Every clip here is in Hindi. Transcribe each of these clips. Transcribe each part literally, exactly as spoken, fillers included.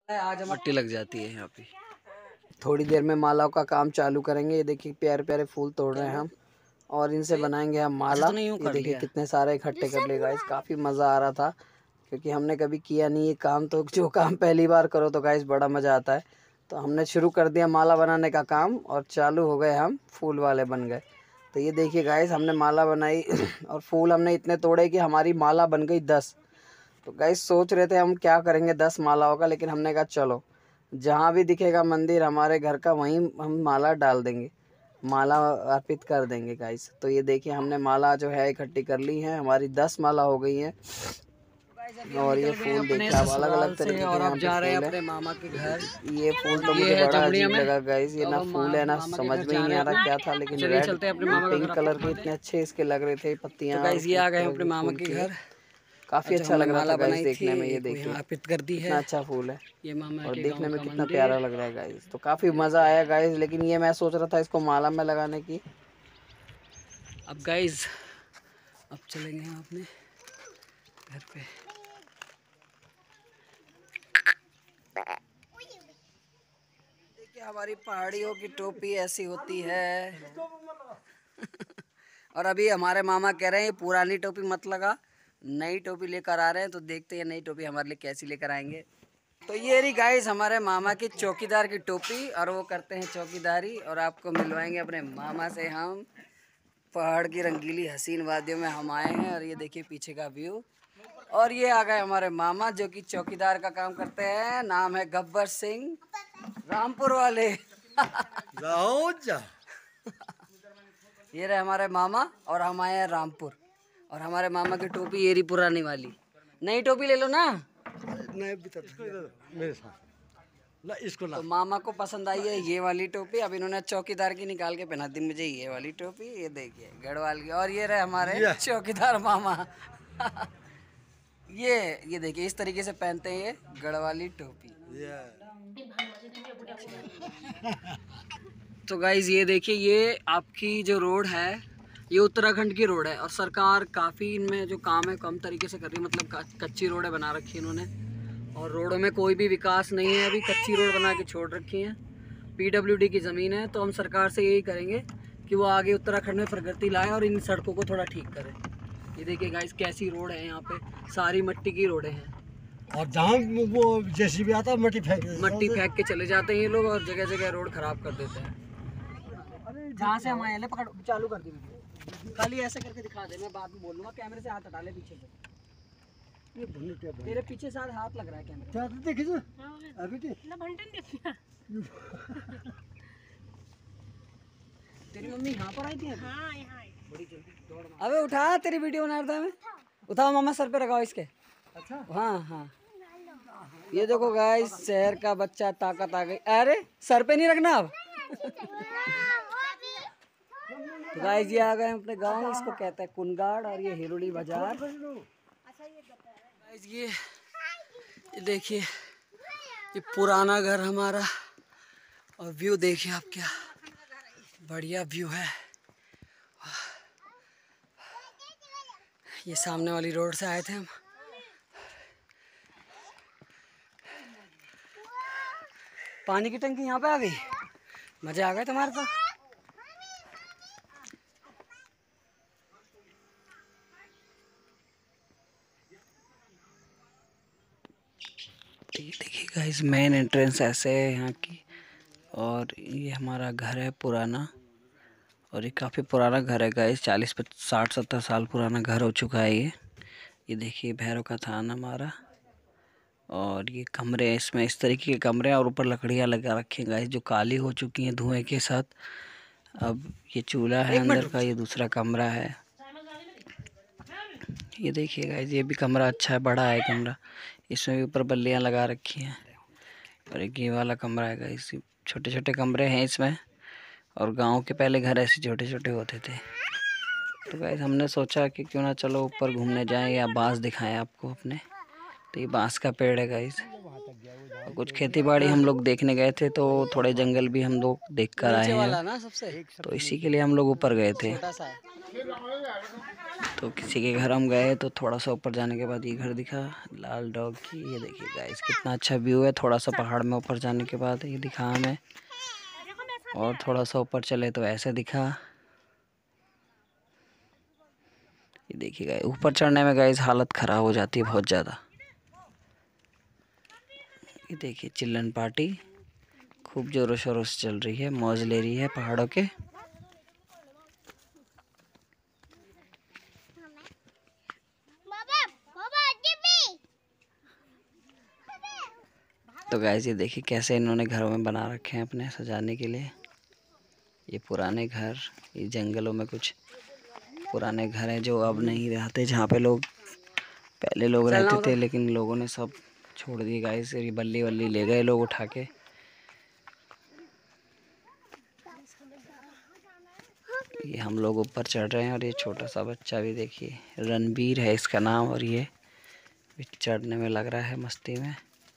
आज मट्टी लग जाती है यहाँ पे। थोड़ी देर में मालाओं का काम चालू करेंगे। ये देखिए प्यारे प्यारे फूल तोड़ रहे हैं हम और इनसे बनाएंगे हम माला। तो नहीं ये देखिए कितने सारे इकट्ठे कर लिए गाइस, काफ़ी मज़ा आ रहा था क्योंकि हमने कभी किया नहीं ये काम। तो जो काम पहली बार करो तो गाइस बड़ा मज़ा आता है। तो हमने शुरू कर दिया माला बनाने का काम और चालू हो गए, हम फूल वाले बन गए। तो ये देखिए गाइस हमने माला बनाई और फूल हमने इतने तोड़े कि हमारी माला बन गई दस। तो गाइस सोच रहे थे हम क्या करेंगे दस मालाओं का, लेकिन हमने कहा चलो जहाँ भी दिखेगा मंदिर हमारे घर का वहीं हम माला डाल देंगे, माला अर्पित कर देंगे गाइस। तो ये देखिए हमने माला जो है इकट्ठी कर ली है, हमारी दस माला हो गई हैं। और ये फूल देखिए आप अलग अलग तरीके के और यहाँ अब पे जा रहे हैं फूल अपने मामा के घर। है। ये फूल तो मुझे बड़ा अजीब लगा गाइस, ये ना फूल है ना समझ में ही नहीं आ रहा क्या था, लेकिन रेड पिंक कलर के इतने अच्छे इसके लग रहे थे पत्तियाँ। गाइस ये आ गए अपने मामा के घर, काफी अच्छा लग रहा था गाइस देखने में। ये देखिए अर्पित कर दी है, कितना अच्छा फूल है ये मामा और के देखने में कितना मंदिर। प्यारा लग रहा है गाइस। तो काफी मजा आया गाइस, लेकिन ये मैं सोच रहा था इसको माला में लगाने की। अब गाइस अब चलेंगे हम अपने घर पे। देखिए हमारी पहाड़ियों की टोपी ऐसी होती है और अभी हमारे मामा कह रहे हैं पुरानी टोपी मत लगा, नई टोपी लेकर आ रहे हैं। तो देखते हैं नई टोपी हमारे लिए कैसी लेकर आएंगे। तो ये रही गाइस हमारे मामा की चौकीदार की टोपी और वो करते हैं चौकीदारी। और आपको मिलवाएंगे अपने मामा से हम। पहाड़ की रंगीली हसीन वादियों में हम आए हैं और ये देखिए पीछे का व्यू। और ये आ गए हमारे मामा जो कि चौकीदार का काम करते हैं, नाम है गब्बर सिंह, रामपुर वाले ये रहे हमारे मामा और हम आए हैं रामपुर। और हमारे मामा की टोपी ये रही पुरानी वाली, नई टोपी ले लो ना। मेरे साथ ला इसको ला। तो मामा को पसंद आई है ये वाली टोपी, अब इन्होंने चौकीदार की निकाल के पहना दी मुझे ये वाली टोपी। ये देखिए गढ़वाल की। और ये रहे हमारे चौकीदार मामा ये ये देखिए इस तरीके से पहनते हैं ये गढ़वाली टोपी। तो गाइज ये देखिए ये आपकी जो रोड है ये उत्तराखंड की रोड है और सरकार काफ़ी इनमें जो काम है कम तरीके से कर रही है। मतलब कच्ची रोडें बना रखी है इन्होंने और रोडों में कोई भी विकास नहीं है, अभी कच्ची रोड बना के छोड़ रखी हैं। पीडब्ल्यूडी की ज़मीन है। तो हम सरकार से यही करेंगे कि वो आगे उत्तराखंड में प्रगति लाए और इन सड़कों को थोड़ा ठीक करें। ये देखिए गाइस कैसी रोड है, यहाँ पे सारी मट्टी की रोडें हैं और जहाँ वो जैसी भी आता है मट्टी फेंक मट्टी फेंक के चले जाते हैं ये लोग और जगह जगह रोड खराब कर देते हैं। जहाँ से हम आए पकड़ चालू कर दी वीडियो, खाली ऐसे करके दिखा दे, मैं बाद में बोल लूँगा। कैमरे से हाथ हटा ले पीछे से, ये तेरे पीछे साथ हाथ लग रहा है कैमरे। देखिए अभी तेरी मम्मी यहाँ पर आई थी? हाँ, यहाँ आई। बड़ी जल्दी दौड़। अबे उठा, तेरी वीडियो बना रहा था मैं। उठाओ मामा, सर पे लगाओ इसके। अच्छा हाँ हाँ। ये देखो गाइस शहर का बच्चा ताकत आ गई। अरे सर पे नहीं रखना अब तो गाइस ये आ गए अपने गांव, इसको कहते हैं कुनगाड़ और ये हिरोली बाजार। गाइस ये ये देखिए ये पुराना घर हमारा और व्यू देखिए आप, क्या बढ़िया व्यू है। ये सामने वाली रोड से आए थे हम। पानी की टंकी यहाँ पे आ गई, मजे आ गए तुम्हारे तो। देखिए गाइस मेन एंट्रेंस ऐसे है यहाँ की और ये हमारा घर है पुराना और ये काफ़ी पुराना घर है गाइस, चालीस साठ सत्तर साल पुराना घर हो चुका है ये। ये देखिए भैरव का थान हमारा और ये कमरे, इसमें इस तरीके के कमरे और ऊपर लकड़ियाँ लगा रखी हैं गाइस जो काली हो चुकी हैं धुएं के साथ। अब ये चूल्हा है अंदर का, ये दूसरा कमरा है। ये देखिए गाइस ये भी कमरा अच्छा है, बड़ा है कमरा, इसमें भी ऊपर बल्लियाँ लगा रखी हैं। और एक ये वाला कमरा है गाइस, छोटे छोटे कमरे हैं इसमें और गांव के पहले घर ऐसे छोटे छोटे होते थे। तो गाइस हमने सोचा कि क्यों ना चलो ऊपर घूमने जाएं या बांस दिखाएं आपको अपने। तो ये बांस का पेड़ है गाइस और कुछ खेती बाड़ी हम लोग देखने गए थे तो थोड़े जंगल भी हम लोग देख कर आए हैं, तो इसी के लिए हम लोग ऊपर गए थे। तो किसी के घर हम गए तो थोड़ा सा ऊपर जाने के बाद ये घर दिखा लाल डॉग की। ये देखिए गाइस कितना अच्छा व्यू है। थोड़ा सा पहाड़ में ऊपर जाने के बाद ये दिखा हमें, और थोड़ा सा ऊपर चले तो ऐसे दिखा। ये देखिए गाइस ऊपर चढ़ने में गाइस हालत ख़राब हो जाती है बहुत ज़्यादा। ये देखिए चिल्ड्रन पार्टी खूब ज़ोरों शोरों से चल रही है, मौज ले रही है पहाड़ों के। तो गाइस ये देखिए कैसे इन्होंने घरों में बना रखे हैं अपने सजाने के लिए। ये पुराने घर, ये जंगलों में कुछ पुराने घर हैं जो अब नहीं रहते, जहाँ पे लोग पहले लोग रहते थे, लेकिन लोगों ने सब छोड़ दिए गाइस। ये बल्ली वल्ली ले गए लोग उठा के। ये हम लोग ऊपर चढ़ रहे हैं और ये छोटा सा बच्चा भी देखिए, रणबीर है इसका नाम, और ये चढ़ने में लग रहा है मस्ती में।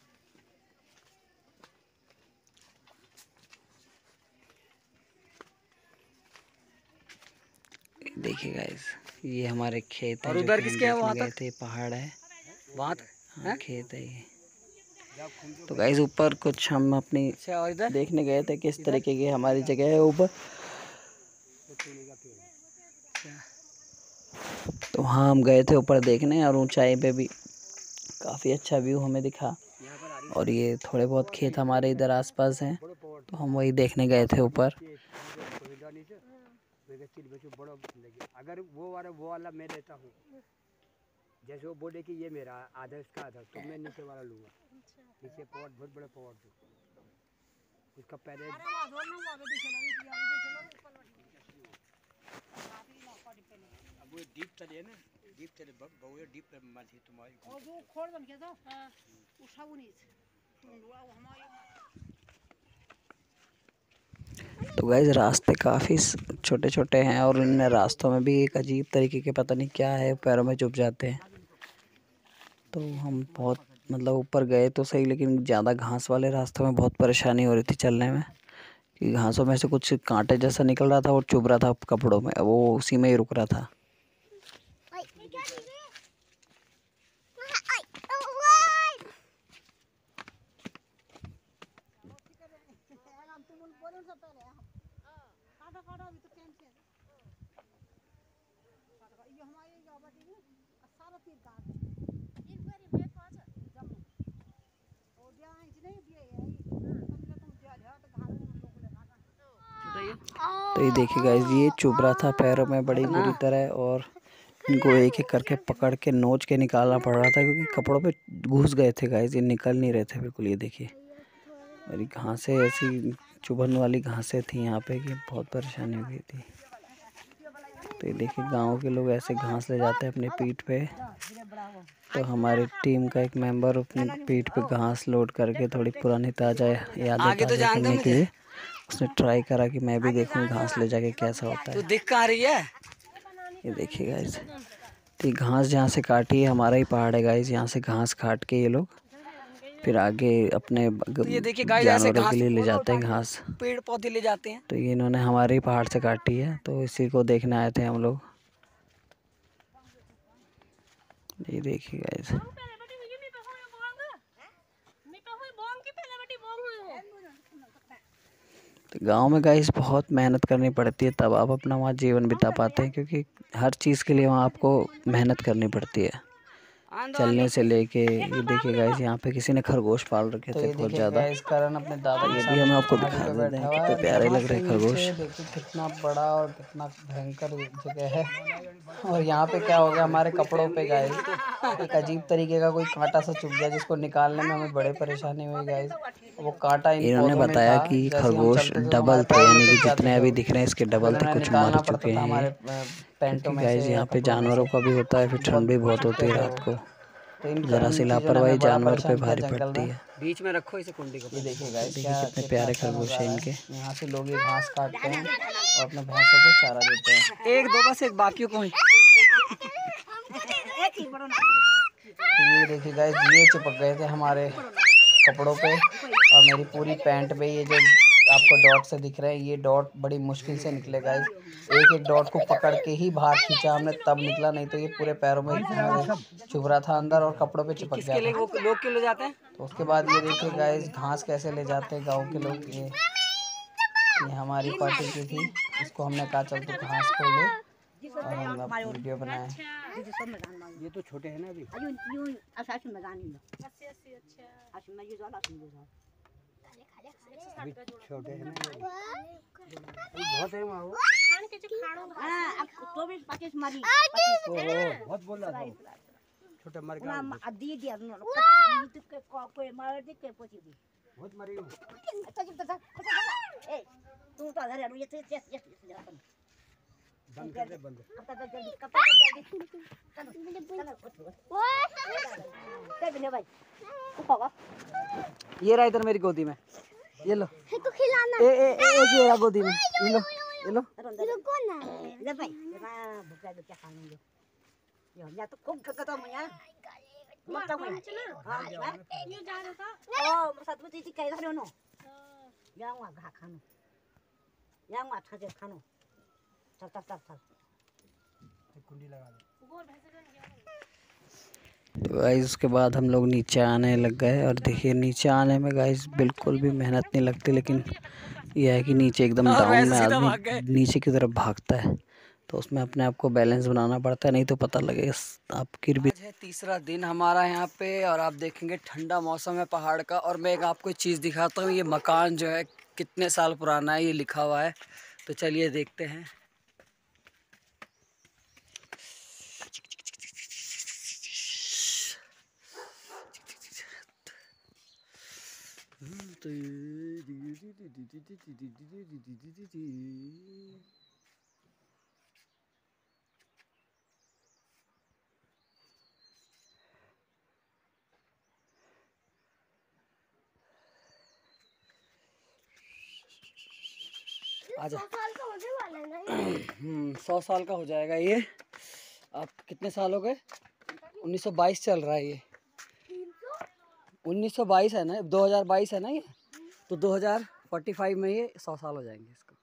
देखिए गाइस ये हमारे खेत है, और उधर किसके है? वहाँ गए तक थे, पहाड़ है वहाँ हाँ, खेत है ये। तो गाइस ऊपर कुछ हम अपनी और इधर देखने गए थे किस तरीके की हमारी जगह है ऊपर। तो हाँ हम गए थे ऊपर देखने, और ऊंचाई पे भी काफ़ी अच्छा व्यू हमें दिखा। और ये थोड़े बहुत खेत हमारे इधर आसपास हैं, तो हम वही देखने गए थे ऊपर। अगर वो वाला वो वाला मैं लेता हूँ, जैसे वो बोले कि ये मेरा आधा इसका आधा, तो मैं नीचे वाला लूँगा। नीचे पॉट बहुत बड़ा पॉट है उसका पहले। अब वो डीप तले है ना, डीप तले बहुत डीप पर मालती तुम्हारी और जो खोल बन के तो उठाओ नीचे। तो गाइस रास्ते काफ़ी छोटे छोटे हैं, और इन रास्तों में भी एक अजीब तरीके के पता नहीं क्या है, पैरों में चुभ जाते हैं। तो हम बहुत मतलब ऊपर गए तो सही, लेकिन ज़्यादा घास वाले रास्तों में बहुत परेशानी हो रही थी चलने में, कि घासों में से कुछ कांटे जैसा निकल रहा था और चुभ रहा था कपड़ों में, वो उसी में ही रुक रहा था। तो ये देखिए गाइस ये चुभ रहा था पैरों में बड़ी बुरी तरह, और इनको एक एक करके पकड़ के नोच के निकालना पड़ रहा था, क्योंकि कपड़ों पे घुस गए थे गाइस, ये निकल नहीं रहे थे बिल्कुल। ये देखिए और ये घासें ऐसी चुभन वाली घासें थी यहाँ पे कि बहुत परेशानी हो गई थी। तो ये देखिए गांव के लोग ऐसे घास ले जाते हैं अपनी पीठ पे। तो हमारी टीम का एक मेंबर अपनी पीठ पे घास लोड करके थोड़ी पुरानी ताज़ा यादें ताज़ा करने के लिए उसने ट्राई करा कि मैं भी देखूं घास ले जाके कैसा होता है। तो दिख कहाँ रही है? ये देखिए गाइस, तो ये घास जहाँ से काटी है हमारा ही पहाड़ है गाइस, यहाँ से घास काट के ये लोग फिर आगे अपने तो ये देखिए गाइस ऐसे जानवरों घास के लिए ले जाते हैं घास। पेड़ पौधे ले जाते हैं। तो ये इन्होंने हमारे ही पहाड़ से काटी है, तो इसी को देखने आए थे हम लोग। ये देखिए गाइस तो गांव में गाइस बहुत मेहनत करनी पड़ती है, तब आप अपना वहाँ जीवन बिता पाते हैं, क्योंकि हर चीज़ के लिए वहाँ आपको मेहनत करनी पड़ती है, चलने से लेके। ये देखिए गाइस यहाँ पे किसी ने खरगोश पाल रखे थे बहुत ज़्यादा। इस कारण अपने दादा ये भी हमें आपको दिखा देते हैं, कितने प्यारे लग रहे हैं खरगोश। देखिए कितना बड़ा और कितना भयंकर जगह है। और यहाँ पे क्या हो गया हमारे कपड़ों पे गाइस, एक अजीब तरीके का कोई कांटा सा चुभ गया, जिसको निकालने में हमें बड़े परेशानी हुई गाइस। वो कांटा इन्होंने बताया कि खरगोश डबल थे, यानी कि जितने अभी दिख रहे हैं इसके डबल थे, कुछ मर चुके हैं। क्योंकि गाइस यहाँ पे जानवरों का भी होता है, फिर ठंड भी बहुत होती है रात को, जरा सी लापरवाही जानवर पे भारी पड़ती है। बीच में रखो इसे कुंडी को। ये देखिए गाइस कितने प्यारे खरगोश हैं इनके। यहाँ से लोग ये घास काटते हैं और अपने भैंसों को चारा देते हैं। एक दो बस, एक बाकियों को ही। तो ये देखिए गाइस ये चिपक गए थे हमारे कपड़ों पे और मेरी पूरी पैंट पे। ये जो आपको डॉट से दिख रहे हैं, ये डॉट बड़ी मुश्किल से निकले गाइस। एक एक डॉट को पकड़ के ही बाहर खींचा हमने, तब निकला, नहीं तो ये पूरे पैरों में चुभ रहा था अंदर और कपड़ों पे चिपक गया किसके लिए था। वो लोग क्यों ले जाते हैं? तो उसके बाद ये देखिए गाइस घास कैसे ले जाते हैं गाँव के लोग। ये ये हमारी पार्टी की थी, इसको हमने कहा चल तू घास को ले, और हम लोग वीडियो बनाए। ये तो छोटे हैं ना अभी। अभी छोटे हैं ना, अभी बहुत है वहाँ वो। ओहो, बहुत बोल रहा था वो। छोटे मर गया, बहुत मरी हूँ। बंद कर दे, बंद। ये रहा इधर मेरी गोदी में, ये लो। ए, ए, ए, एक ये रहा गोदी में, ये लो, ये लो। कुंडी लगा दो। तो गाइस उसके बाद हम लोग नीचे आने लग गए, और देखिए नीचे आने में गाइस बिल्कुल भी मेहनत नहीं लगती, लेकिन यह है कि नीचे एकदम डाउन में आदमी नीचे की तरफ भागता है, तो उसमें अपने आप को बैलेंस बनाना पड़ता है, नहीं तो पता लगेगा आप गिर भी। आज है तीसरा दिन हमारा यहाँ पे, और आप देखेंगे ठंडा मौसम है पहाड़ का। और मैं एक आपको एक चीज़ दिखाता हूँ, ये मकान जो है कितने साल पुराना है, ये लिखा हुआ है। तो चलिए देखते हैं। आजा। हम्म सौ साल का हो जाएगा ये। आप कितने साल हो गए? उन्नीस सौ बाईस चल रहा है ये। उन्नीस सौ बाईस है ना, दो हज़ार बाईस है ना ये, तो दो हज़ार पैंतालीस में ये सौ साल हो जाएंगे इसको।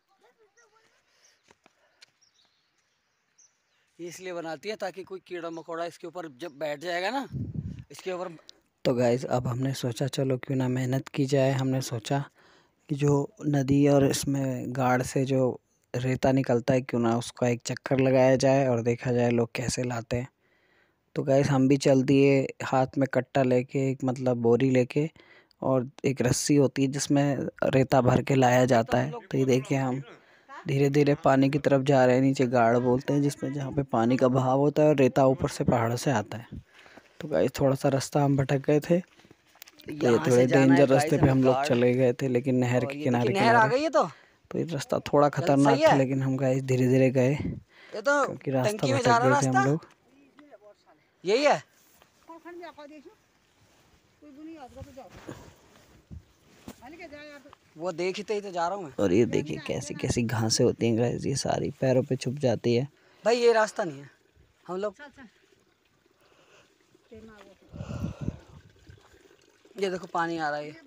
ये इसलिए बनाती है ताकि कोई कीड़ा मकोड़ा इसके ऊपर जब बैठ जाएगा ना, इसके ऊपर। तो गाइस अब हमने सोचा चलो क्यों ना मेहनत की जाए। हमने सोचा कि जो नदी और इसमें गाड़ से जो रेता निकलता है, क्यों ना उसका एक चक्कर लगाया जाए और देखा जाए लोग कैसे लाते हैं। तो गाइस हम भी चल दिए हाथ में कट्टा लेके, एक मतलब बोरी लेके, और एक रस्सी होती है जिसमें रेता भर के लाया जाता है। तो ये देखिए हम धीरे धीरे पानी की तरफ जा रहे हैं। नीचे गाड़ बोलते हैं जिसमें, जहाँ पे पानी का बहाव होता है और रेता ऊपर से पहाड़ों से आता है। तो गाइस थोड़ा सा रास्ता हम भटक गए थे, तो ये थोड़े डेंजर रास्ते पे हम लोग चले गए थे, लेकिन नहर के किनारे नहर आ गई है तो तो ये रास्ता थोड़ा खतरनाक था, लेकिन हम गाइस धीरे धीरे गए ये तो क्योंकि रास्ता टंकी में भटक जा रहा गए थे रास्ता हम लोग। यही है। वो देखते ही तो जा रहा हूँ मैं। और ये देखिए कैसी कैसी घासें होती हैं गाइस, ये सारी पैरों पे छुप जाती है। भाई ये रास्ता नहीं है, हम लोग ये देखो पानी आ रहा है।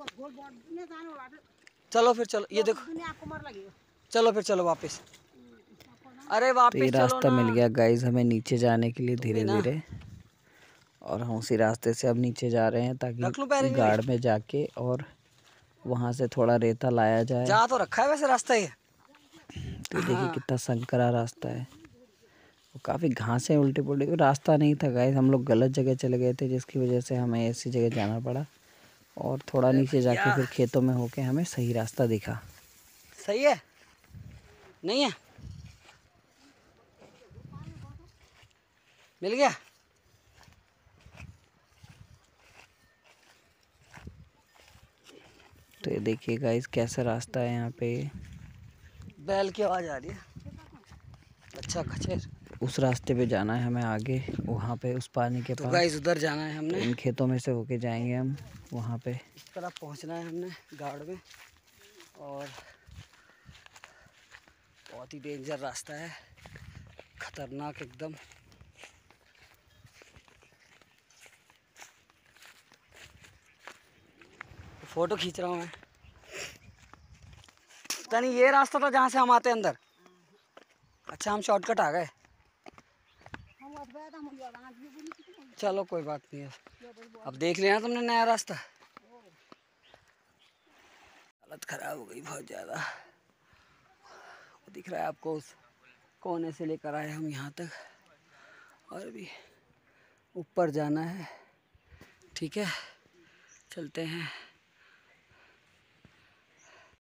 चलो फिर चलो, ये देखो, चलो फिर चलो वापस। अरे वापस तो ये चलो रास्ता ना। मिल गया गाइस हमें नीचे जाने के लिए धीरे धीरे, और हम उसी रास्ते से अब नीचे जा रहे हैं ताकि गाड़ में जाके और वहाँ से थोड़ा रेता लाया जाए। जा तो रखा है वैसे रास्ता ये। तो देखिए कितना संकरा रास्ता है, वो काफ़ी घासें उल्टी पुल्टी। रास्ता नहीं था गाइस, हम लोग गलत जगह चले गए थे, जिसकी वजह से हमें ऐसी जगह जाना पड़ा, और थोड़ा नीचे जाके फिर खेतों में होके हमें सही रास्ता दिखा। सही है नहीं है, मिल गया। तो ये देखिए गाइस कैसा रास्ता है यहाँ पे। बैल की आवाज़ आ रही है। अच्छा खचेर। उस रास्ते पे जाना है हमें आगे, वहाँ पे उस पानी के तो पास। गाइस उधर जाना है हमने। तो इन खेतों में से होके जाएंगे हम वहाँ पे। इस तरफ पहुँचना है हमने गाड़ में, और बहुत ही डेंजर रास्ता है, खतरनाक एकदम। फोटो खींच रहा हूँ मैं। पता नहीं ये रास्ता था जहाँ से हम आते अंदर। अच्छा हम शॉर्टकट आ गए। चलो कोई बात नहीं है, अब देख लिया तुमने नया रास्ता। हालत ख़राब हो गई बहुत ज़्यादा। दिख रहा है आपको, उस कोने से लेकर आए हम यहाँ तक और भी ऊपर जाना है। ठीक है चलते हैं।